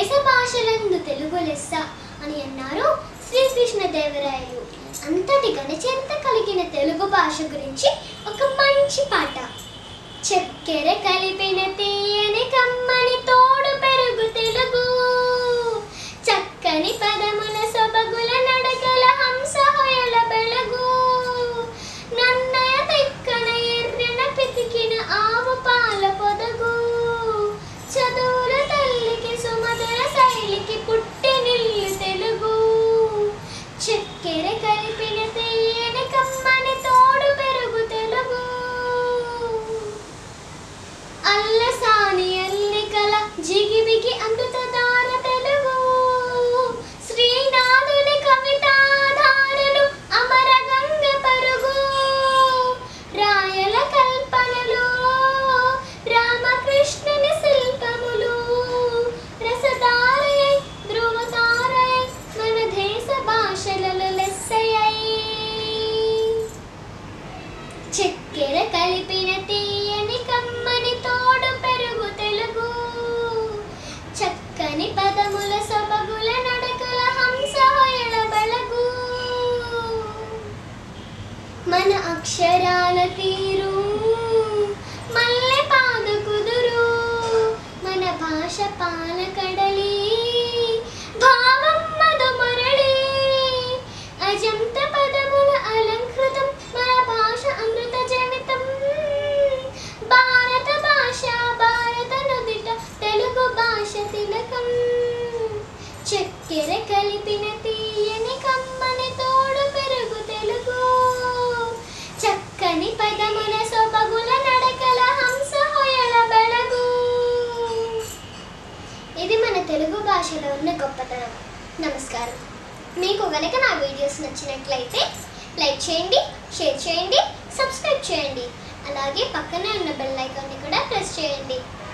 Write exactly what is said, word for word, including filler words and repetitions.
దేశ భాషలందు తెలుగు లెస్స అని అన్నారు శ్రీకృష్ణదేవరాయలు. అంతటి ఘనచరిత్ర కలిగిన తెలుగు భాష గురించి ఒక మంచి పాట. చక్కెర కలిపిన తీయని కమ్మని తోడు పెరుగు తెలుగు, చక్కని పదముల సొబగుల నడకల హంస హొయల బెళగు, నన్నయ తెక్కన ఎర్రన పితికిన ఆవు పాల పొదగు, చదువుల తల్లికి సుమధుర శైలికి పుట్టి నిల్లు తెలుగు. చక్కెర కలిపిన తీయని కమ్మని తోడు పెరుగు తెలుగు, అల్లసాని అల్లికల జిగిబిగి అమృతధార తెలుగు, శ్రీనాథుని కవితాధారలు అమర గంగ పరుగు, రాయల కల్పనలు రామకృష్ణుని శిల్పములు, రసధారయై ధ్రువతారయై మన దేశ భాషలలో లెస్సయై. చక్కెర కలిపిన తీయని కమ్మని తోడు పెరుగు తెలుగు, చక్కని పదముల సొబగుల నడకల హంస హొయల బెళగు, మన అక్షరాల తీరు మల్లె పాద కుదురు, మన భాష పాలకడలి భావం మధుమరళి, అజంత పదముల అలంకృతం మన భాష అమృత జనితం, భారత భాష భారత నుదిట తెలుగు భాష తిలకం. చక్కెర కలిపిన తీయని కమ్మని తోడు పెరుగు తెలుగు, చక్కని పదముల సొబగుల నడకల హంస హొయల బెళగు. ఇది మన తెలుగు భాషలో ఉన్న గొప్పతనం. నమస్కారం. మీకు గనక నా వీడియోస్ నచ్చినట్లయితే లైక్ చేయండి, షేర్ చేయండి, సబ్స్క్రైబ్ చేయండి. అలాగే పక్కనే ఉన్న బెల్ ఐకాన్ని కూడా ప్రెస్ చేయండి.